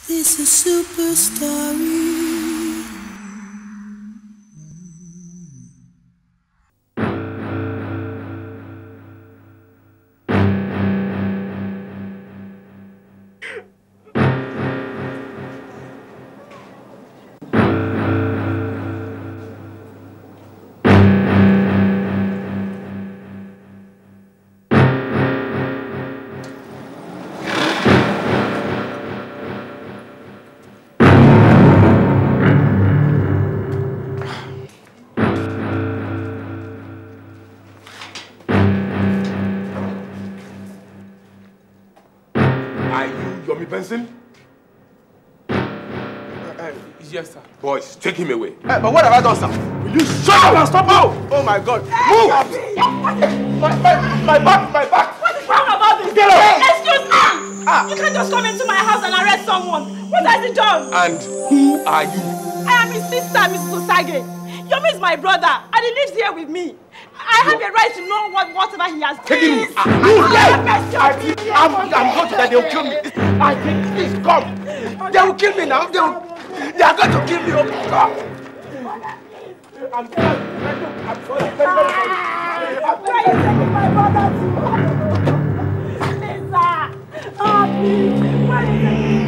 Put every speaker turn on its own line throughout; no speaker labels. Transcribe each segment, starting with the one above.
This is super story.
Benson?
Yes, sir.
Boys, take him away.
But what have I done, sir?
Will you shut up and stop out?
Oh my God.
Move! My back!
What is wrong about this?
Get up!
Excuse me! You can't just come into my house and arrest someone. What has he done?
And who are you?
I am his sister, Mrs. Osage. Yomi is my brother and he lives here with me. I have a right to know whatever he has.
Take him! I'm going to that they'll kill me. I think, please come. They will kill me now. They are going to kill me. Okay, come. I'm sorry. I'm sorry.
Why are you taking my brother to? Lisa! Oh, please. Why are you taking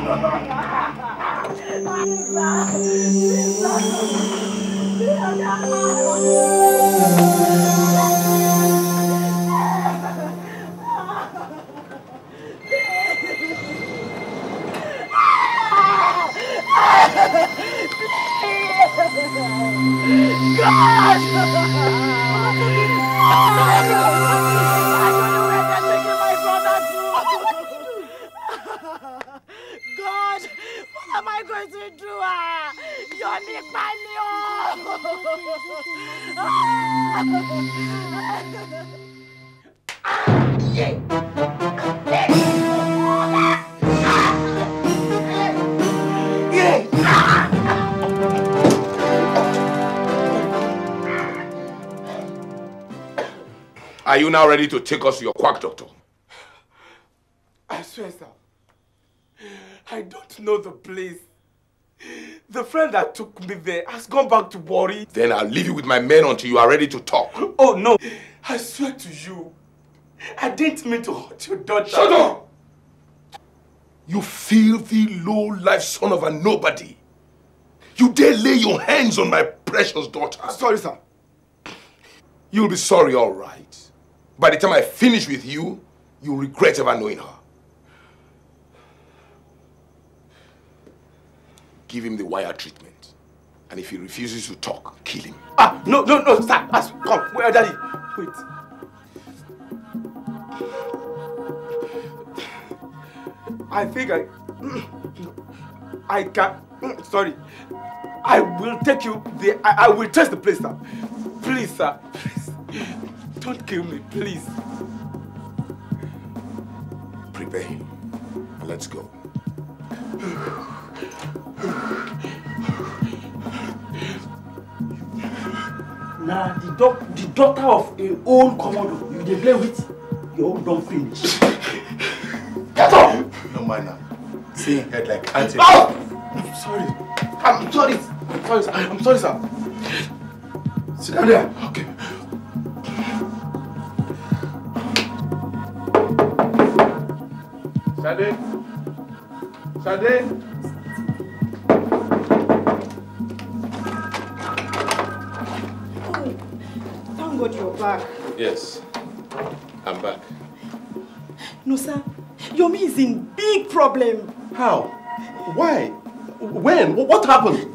God, what am I going to do? You're me,
Are you now ready to take us to your quack doctor?
I swear, sir. I don't know the place. The friend that took me there has gone back to Warri.
Then I'll leave you with my men until you are ready to talk.
Oh, no. I swear to you, I didn't mean to hurt your daughter.
Shut up! You filthy, low-life son of a nobody. You dare lay your hands on my precious daughter.
Sorry, sir.
You'll be sorry, all right. By the time I finish with you, you'll regret ever knowing her. Give him the wire treatment. And if he refuses to talk, kill him.
No, sir. Come, wait, Daddy. Wait. I think I can. Sorry. I will take you there. I will test the place, sir. Please, sir. Please. Don't kill me, please.
Prepare him. And let's go.
Now, the daughter of a own commodore, you dey play with, your own don't finish.
Get up! No mind now. See head like auntie.
Oh! I'm sorry. I'm sorry, sir. I'm sorry, sir.
Sit down there. Okay.
Sade? Sade?
Thank God you're back.
Yes, I'm back.
No, sir. Yomi is in big problem.
How? Why? When? What happened?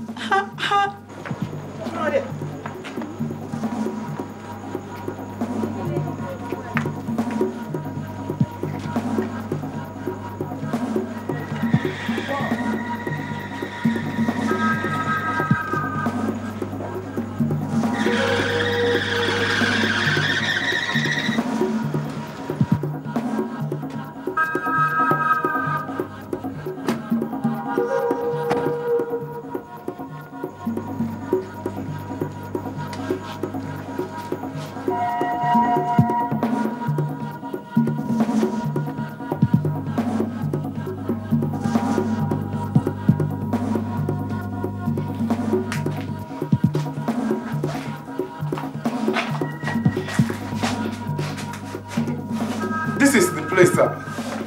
Yes, sir.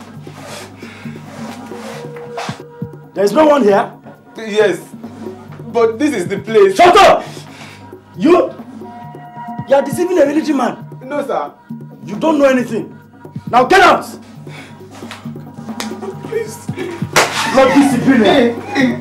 There is no one here?
Yes. But this is the place.
Shut up! You are deceiving a military man.
No, sir.
You don't know anything. Now get out!
Please.
Not discipline.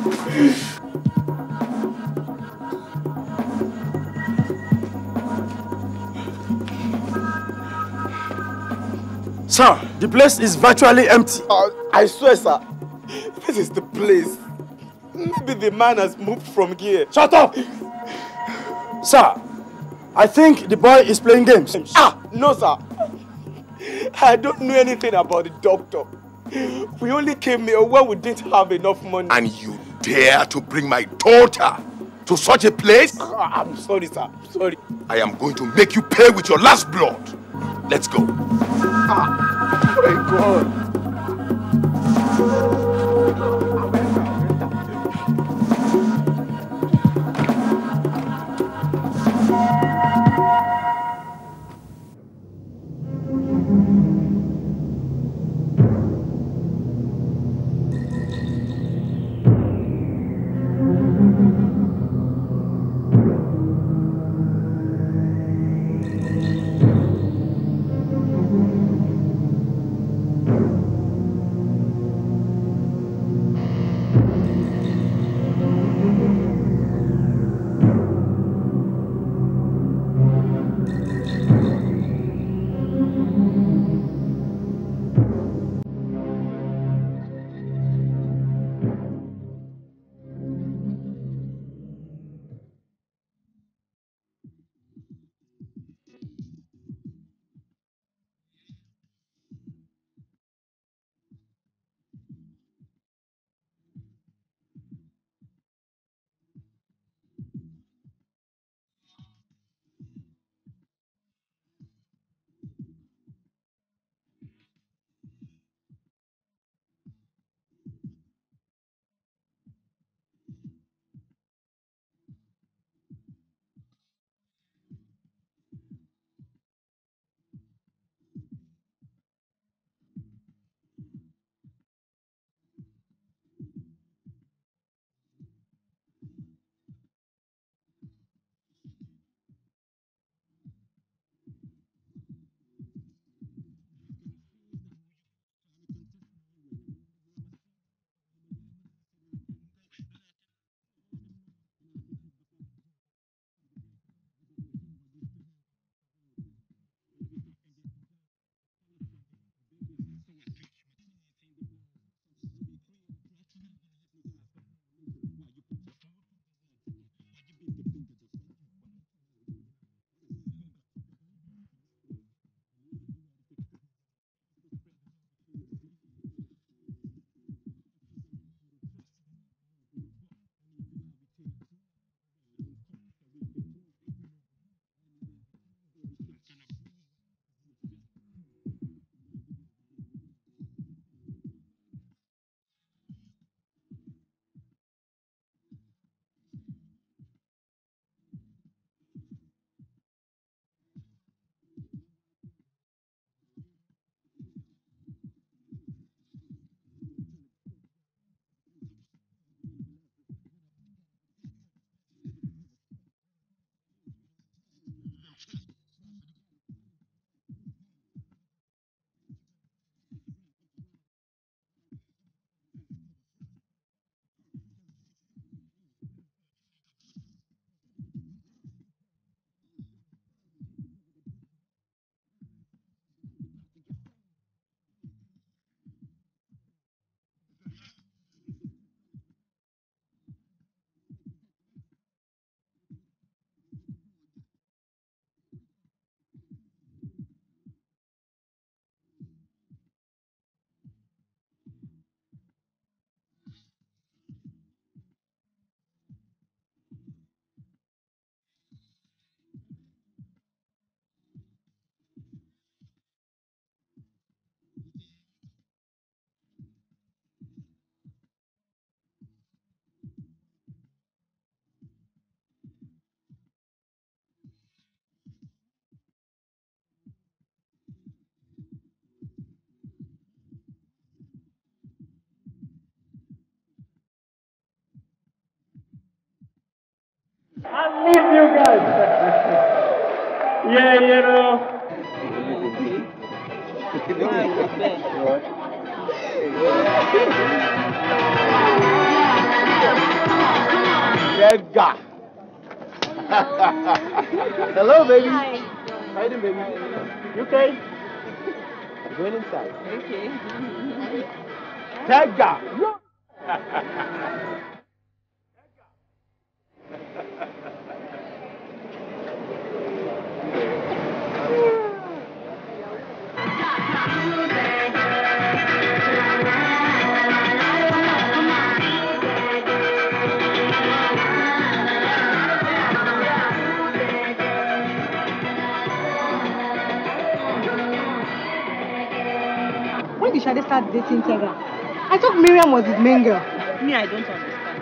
Sir, the place is virtually empty.
I swear, sir. This is the place. Maybe the man has moved from here.
Shut up! Sir, I think the boy is playing games.
No, sir. I don't know anything about the doctor. We only came here when we didn't have enough money.
And you dare to bring my daughter to such a place?
I'm sorry, sir. I'm sorry.
I am going to make you pay with your last blood. Let's go.
Oh my God.
you guys. Yeah, you know.
Tega. Hello, baby.
Hi.
How you doing, baby? You okay? Going inside.
Okay.
Tega.
When did Shade start dating Tega? I thought Miriam was his main girl.
Me, I don't understand.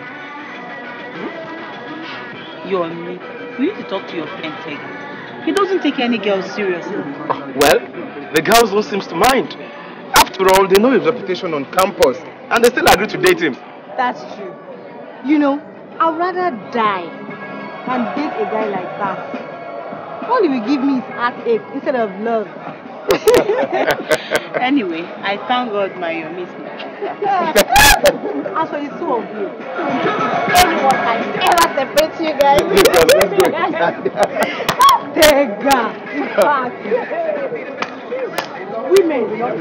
You're me. You need to talk to your friend Tega. He doesn't take any girls seriously.
Well, the girls don't seem to mind. After all, they know his reputation on campus, and they still agree to date him.
That's true. You know, I'd rather die than date a guy like that. All he will give me is heartache instead of love.
Anyway, I thank God my Yomi is not.
As for the two of you, anyone can ever separate you guys. Tega, in fact, women do not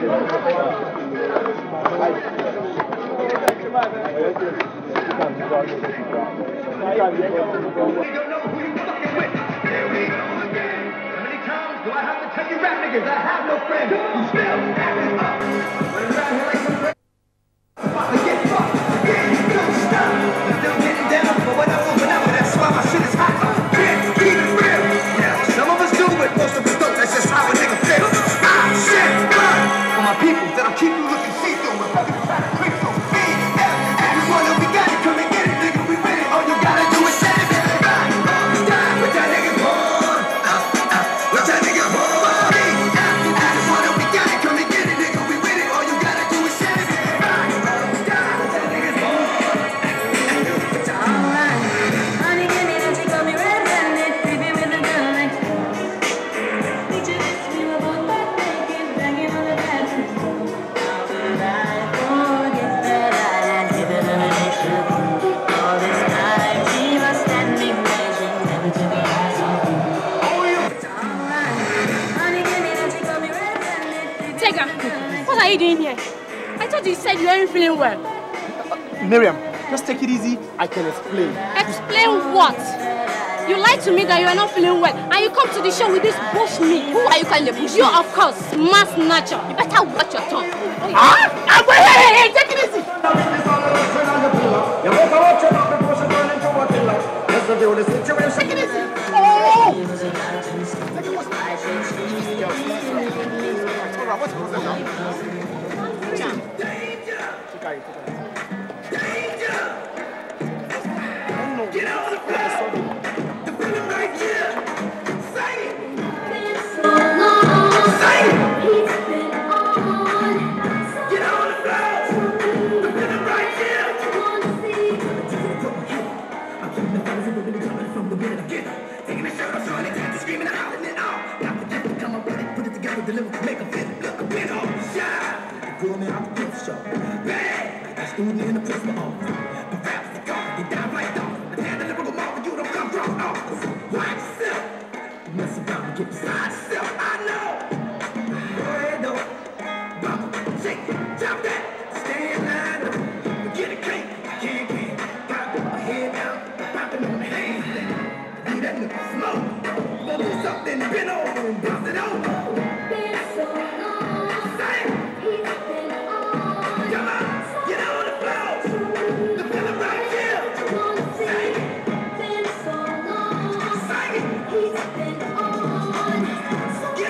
do I have to tell you rap niggas? I have no friends who still acting up. When around here like some friends, I get fucked, don't stop. I'm still getting down, but when I open up, that's why my shit is hot. Can't keep it real. Yeah, some of us do, but most of us don't. That's just how a nigga feels. Ah, shit, God. For my people that'll keep you looking see-through and fucking try to creep through. Everyone that we got it, come and get it, nigga, we with it. All you gotta do is say it, baby. Stop with that nigga born. What's that nigga born?
What are you doing here? I thought you said you weren't feeling well.
Miriam, just take it easy. I can explain.
Explain what? You lied to me that you are not feeling well, and you come to the show with this bush meat. Who are you calling the bush? You, of course, mass nature. You better watch your tongue.
Ah! Hey, take it easy. Take it easy. Oh! What's going on? Get out of the floor! The feeling right here! Say it! Say it! Get out of the floor! The feeling right here! I'm keeping the fellas and ripping and coming from the winner again. Taking the shirt off, showing it, screaming and howling it out. Got the gift to come up with it, put it together, deliver, make a fit, look a bit off. Shine! Girl, man, I'm the gift shop. Bad! Like a student in the principal office. But raps the car, they down right off. Watch yourself. Mess around and get beside yourself. I know. Go ahead, though. Bump, shake it, drop that. Stay in line. Get a cake. Can't. Got my head down. Popping on the hands. Leave that nigga smoke. Go do something. Bend over and bust it over. Been so long. Say it. Come on. Get on the floor. The feeling right here. Say it. Get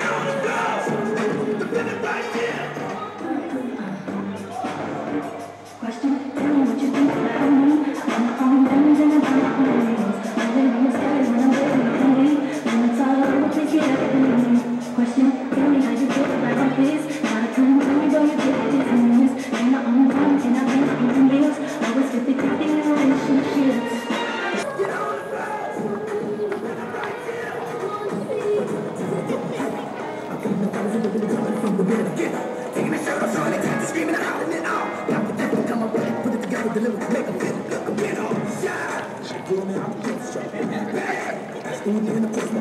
deliver to make them feel good. I'm being all shy. She pull me out the lips, so in that bag. School me in the pussy.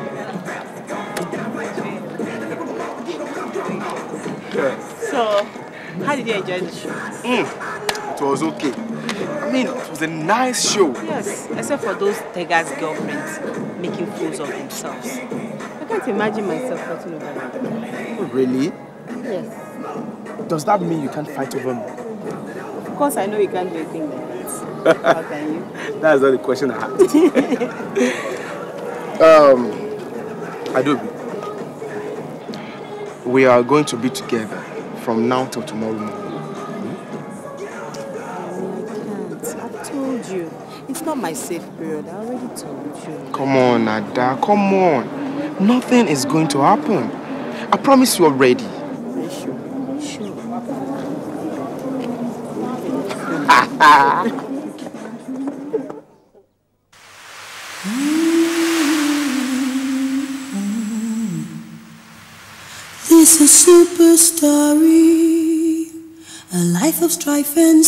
So, how did you enjoy the show?
It was okay. I mean, it was a nice show.
Yes, except for those Tega's girlfriends making fools of themselves. I can't imagine myself fighting over them.
Really?
Yes.
Does that mean you can't fight over me?
Of course, I know you can't do a thing like that. How can you?
That's not the question I had. Adobe, we are going to be together from now till tomorrow morning.
I've told you. It's not my safe period. I already told you.
Come on, Ada. Come on. Nothing is going to happen. I promise you are ready.
Are you sure? Sure.
This is super story, a life of strife and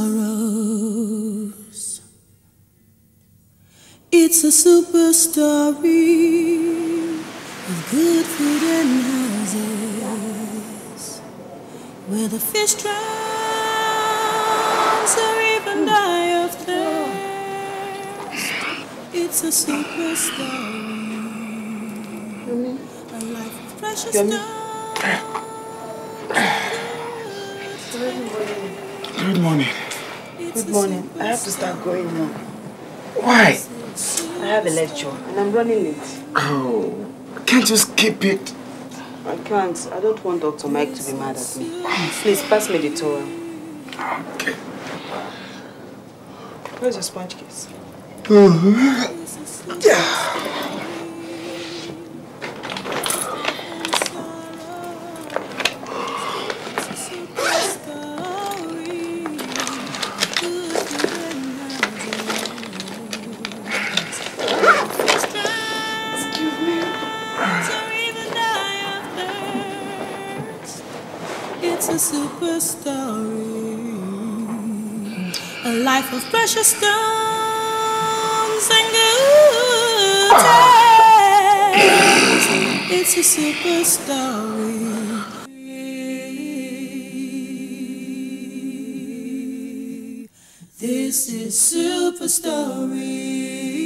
sorrows. It's a super story with good food and houses, where the fish drowns or even die of thirst. It's a super story, a life of precious stones.
Good morning.
Good morning. I have to start going now.
Why?
I have a lecture and I'm running late.
Oh, can't you skip it?
I can't. I don't want Dr. Mike to be mad at me. Please pass me the towel.
Okay.
Where's your sponge case?
It's a super story, a life of precious stones and good times. It's a super story. This is super story.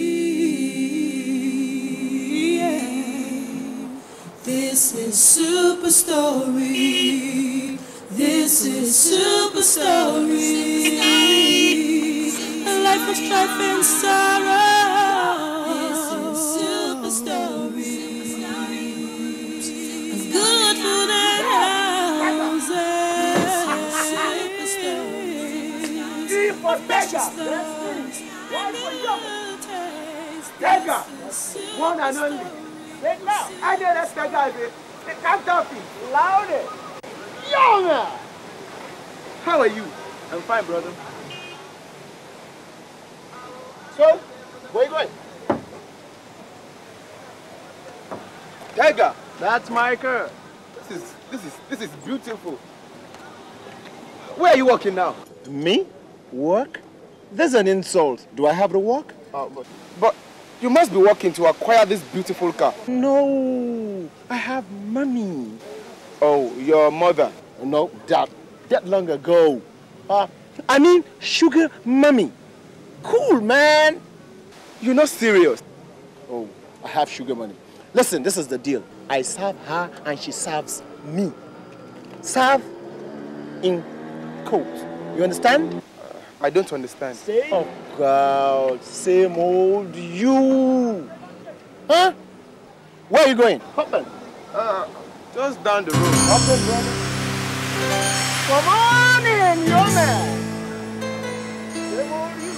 This is super story. This is super story. A life of strife and sorrow. This is super story. Good food and houses. Super story.
Tega, one and only. Wait now. I know that's Tega, baby. They can't talk it. Louder. Yo, man. How are you? I'm fine, brother. So, where you going? Tega, that's my car. This is beautiful. Where are you working now?
Me? Work? That's an insult. Do I have to work?
But you must be working to acquire this beautiful car.
No, I have money.
Oh, your mother?
No, that long ago. I mean, sugar mommy. Cool, man.
You're not serious.
Oh, I have sugar money. Listen, this is the deal. I serve her and she serves me. Serve in coat. You understand?
I don't understand.
Oh, God. Same old you. Huh? Where are you going?
Hop on. Just down the road.
Hop on, brother.
Come on in, yo, man. Same old you.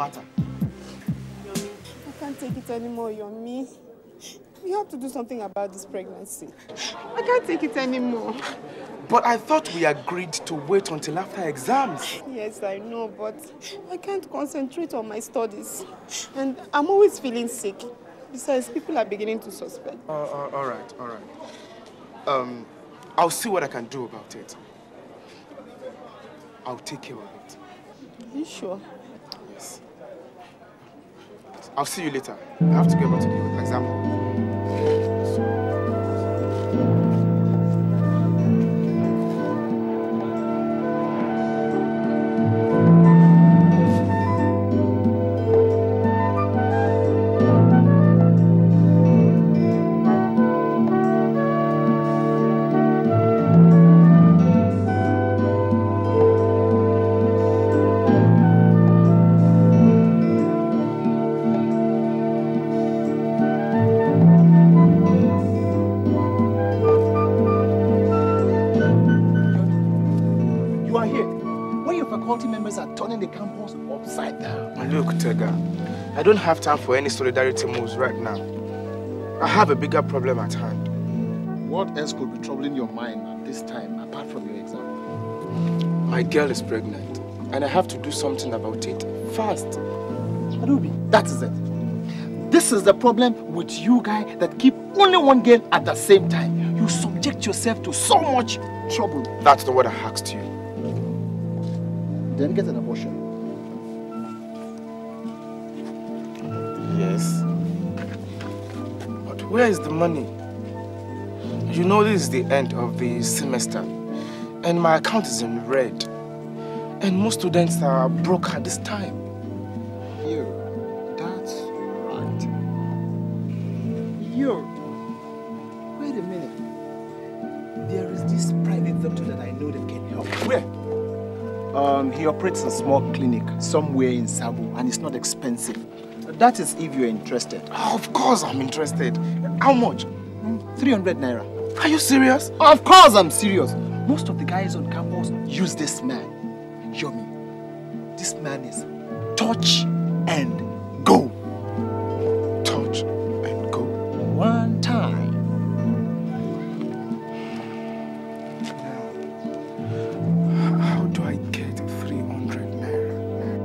matter?
I can't take it anymore, Yomi. We have to do something about this pregnancy. I can't take it anymore.
But I thought we agreed to wait until after exams.
Yes, I know, but I can't concentrate on my studies. And I'm always feeling sick. Besides, people are beginning to suspect.
All right. I'll see what I can do about it. I'll take care of it.
Are you sure?
Yes. I'll see you later. I have to go back to the exam hall. Look, Tega, I don't have time for any solidarity moves right now. I have a bigger problem at hand.
What else could be troubling your mind at this time, apart from your exam?
My girl is pregnant, and I have to do something about it fast.
Adobe, that is it. This is the problem with you guys that keep only one girl at the same time. You subject yourself to so much trouble.
That's the word I asked you.
Then get an abortion.
Yes. But where is the money? You know this is the end of the semester, and my account is in red. And most students are broke at this time.
You, that's right. You, wait a minute. There is this private doctor that I know that can help.
Where?
He operates a small clinic somewhere in Sabu, and it's not expensive. That is if you're interested.
Oh, of course I'm interested. How much?
300 naira.
Are you serious?
Of course I'm serious. Most of the guys on campus use this man. Yomi, this man is touch and go.
Touch and go.
One time.
How do I get 300 naira?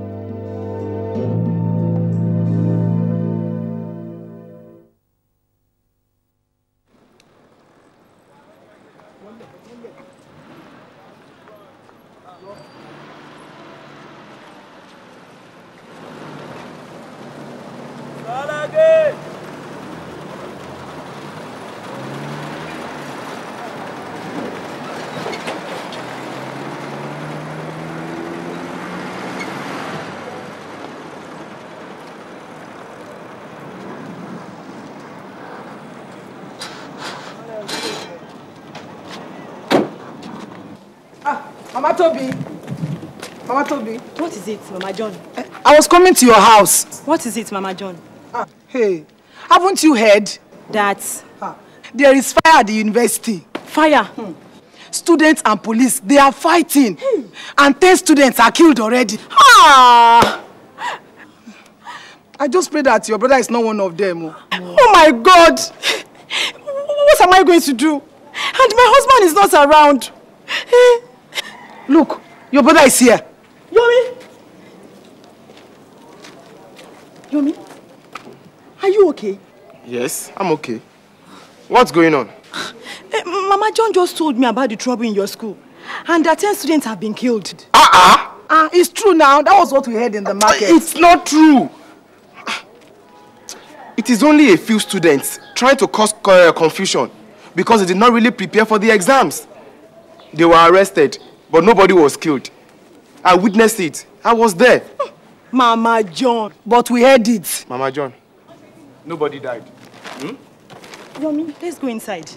Mama Toby. Mama Toby.
What is it, Mama John?
I was coming to your house.
What is it, Mama John?
Hey, haven't you heard?
That?
There is fire at the university.
Fire?
Students and police, they are fighting. And 10 students are killed already. I just pray that your brother is not one of them.
Oh my God! What am I going to do? And my husband is not around.
Look, your brother is here.
Yomi! Yomi, are you okay?
Yes, I'm okay. What's going on?
Mama John just told me about the trouble in your school. And that 10 students have been killed.
It's true now. That was what we heard in the market.
It's not true. It is only a few students trying to cause confusion because they did not really prepare for the exams. They were arrested, but nobody was killed. I witnessed it. I was there.
Mama John. But we heard it.
Mama John, nobody died.
Yomi, let's go inside.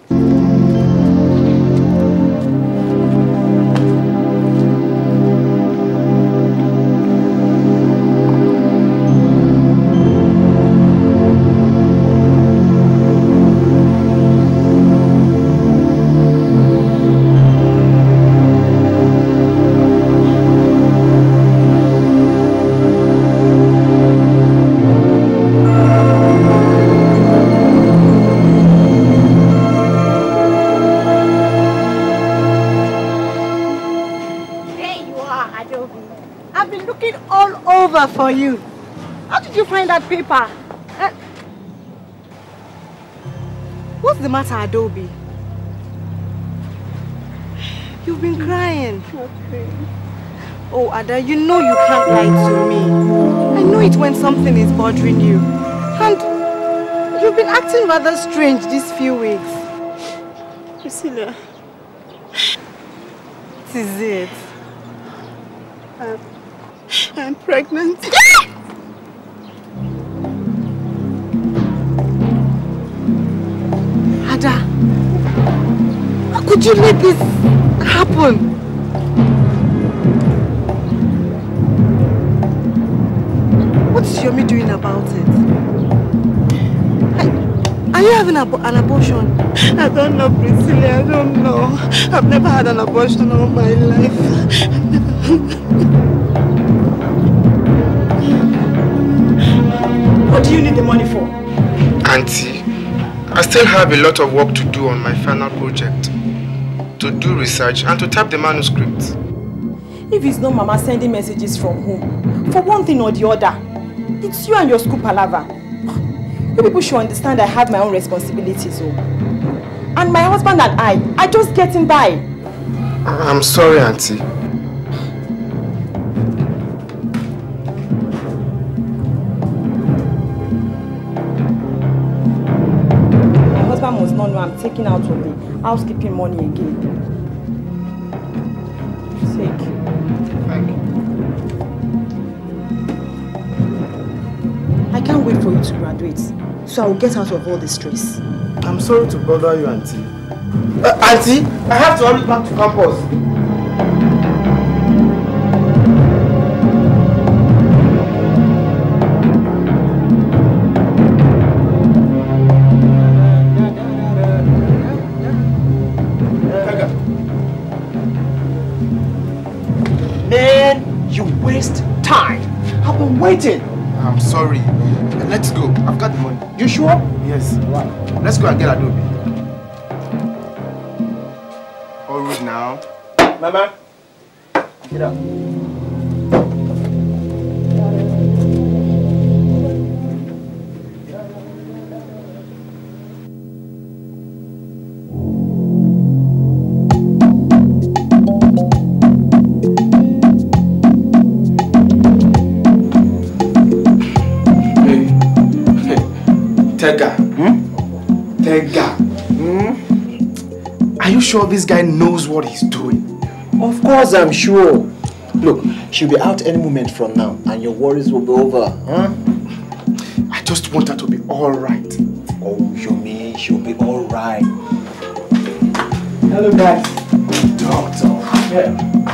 paper for you. How did you find that paper? What's the matter, Adobe? You've been crying.
Okay.
Oh, Ada, you know you can't lie to me. I know it when something is bothering you. And you've been acting rather strange these few weeks.
Priscilla.
What is it?
I'm pregnant.
Ada, how could you let this happen? What is Yomi doing about it? Are you having an abortion?
I don't know, Priscilla. I don't know. I've never had an abortion all my life.
What do you need the money for?
Auntie, I still have a lot of work to do on my final project. To do research and to type the manuscript.
If it's not Mama sending messages from home, for one thing or the other, it's you and your school palaver. You people should understand I have my own responsibilities. Oh. And my husband and I are just getting by.
I'm sorry, Auntie.
My husband must not know I'm taking out of the housekeeping money again. Thank you. I can't wait for you to graduate, so I will get out of all this stress.
I'm sorry to bother you, Auntie. Auntie, I have to hurry back to campus.
Man, you waste time. I've been waiting.
I'm sorry. Let's go. I've got the money.
You sure?
Yes. Let's go and get Adobe. All right now.
Mama, get up.
Tega. Tega. Are you sure this guy knows what he's doing?
Of course I'm sure. Look, she'll be out any moment from now and your worries will be over, huh?
I just want her to be alright.
Oh, Yomi, she'll be alright.
Hello, guys.
Doctor.
Yeah.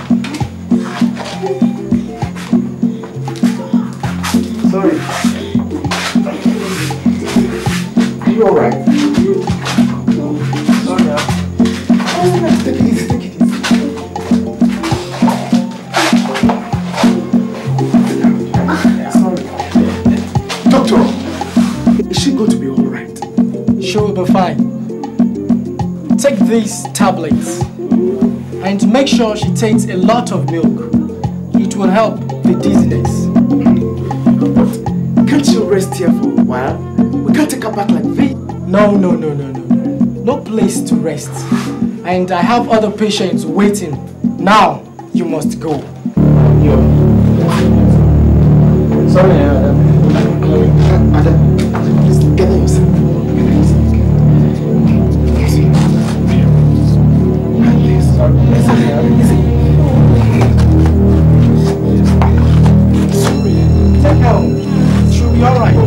Sorry. Are you alright?
Sorry, man.
Take it easy, take it easy. Sorry. Doctor, is she going to be alright?
She will be fine. Take these tablets and make sure she takes a lot of milk. It will help the dizziness.
Can't you rest here for a while? We can't take her back like this.
No. No place to rest. And I have other patients waiting. Now you must go.
Sorry,
Please gather yourself.
Take her. She'll be alright.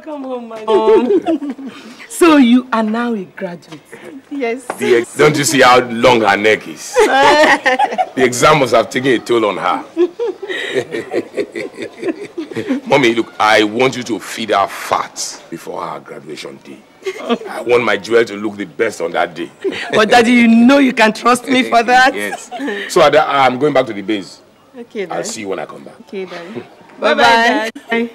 Welcome home, my home. So you are now a graduate?
Yes.
Don't you see how long her neck is? The exam must have taken a toll on her. Mommy, look, I want you to feed her fat before her graduation day. I want my jewel to look the best on that day.
But Daddy, you know you can trust me for that.
Yes. So I'm going back to the base.
Okay, Dad.
I'll see you when I come back.
Okay, Dad.
Bye-bye. Bye.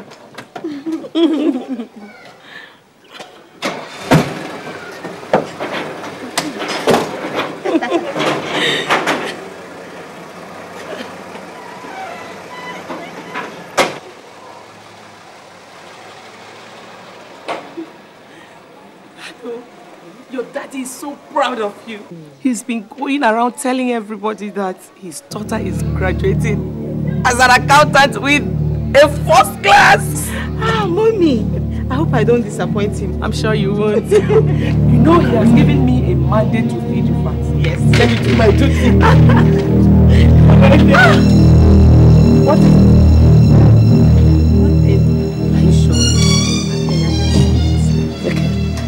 Your daddy is so proud of you. He's been going around telling everybody that his daughter is graduating as an accountant with a first class.
Ah, Mommy. I hope I don't disappoint him.
I'm sure you won't. You know he has given me a mandate to feed you fat. Yes. Let me do my duty. What is it? Are you sure? Okay.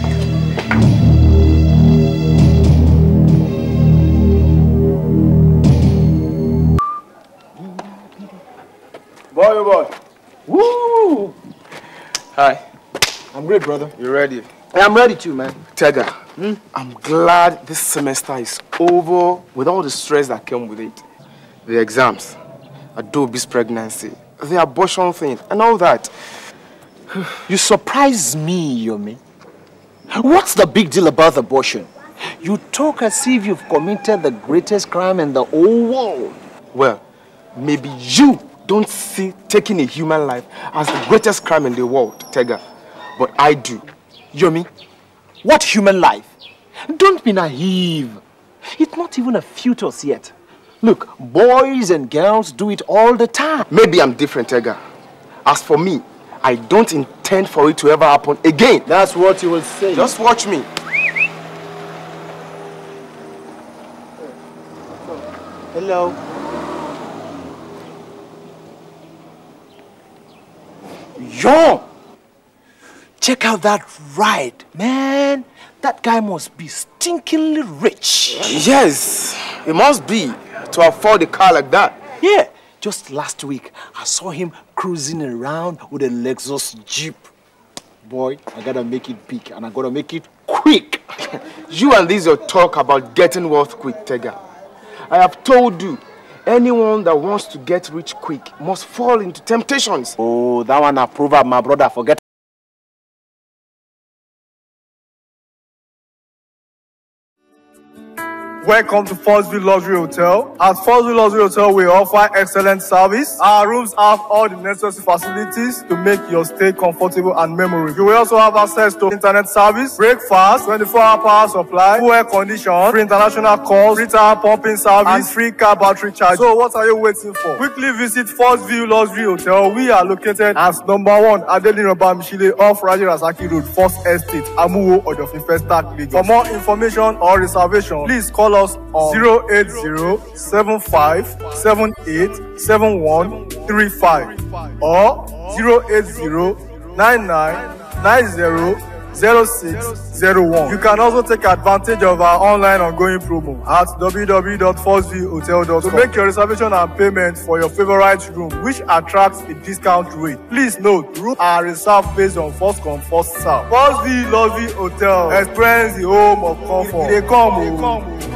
Boy. Woo! Hi.
I'm great, brother.
You ready?
I'm ready too, man.
Tega, I'm glad this semester is over with all the stress that came with it. The exams, Adobe's pregnancy, the abortion thing, and all that.
You surprise me, Yomi. What's the big deal about abortion? You talk as if you've committed the greatest crime in the whole world.
Well, maybe you don't see taking a human life as the greatest crime in the world, Tega. But I do.
Yomi, what human life? Don't be naive. It's not even a fetus yet. Look, boys and girls do it all the time.
Maybe I'm different, Tega. As for me, I don't intend for it to ever happen again.
That's what you will say.
Just watch me.
Hello. Yo! Check out that ride, man. That guy must be stinkingly rich.
Yes, it must be to afford a car like that.
Yeah, just last week, I saw him cruising around with a Lexus Jeep. Boy, I gotta make it big and I gotta make it quick.
You and this your talk about getting wealth quick, Tega. I have told you, anyone that wants to get rich quick must fall into temptations.
Oh, that one a proverb, my brother. Forget.
Welcome to Forestville Luxury Hotel. At Forestville Luxury Hotel, we offer excellent service. Our rooms have all the necessary facilities to make your stay comfortable and memorable. You will also have access to internet service, breakfast, 24-hour power supply, full air condition, free international calls, free tire pumping service, and free car battery charge. So what are you waiting for? Quickly visit Forestville Luxury Hotel. We are located at #1 Adeline Bamishile off Raji Rasaki Road, First Estate, Amuwo, Odofin Festac, Lagos. For more information or reservation, please call us on 08075787135 or 08099900601. You can also take advantage of our online ongoing promo at www.forestvillehotel.com to make your reservation and payment for your favorite room, which attracts a discount rate. Please note, rooms are reserved based on first come, first serve. Forestville Luxury Hotel. Experience the home of comfort. They come.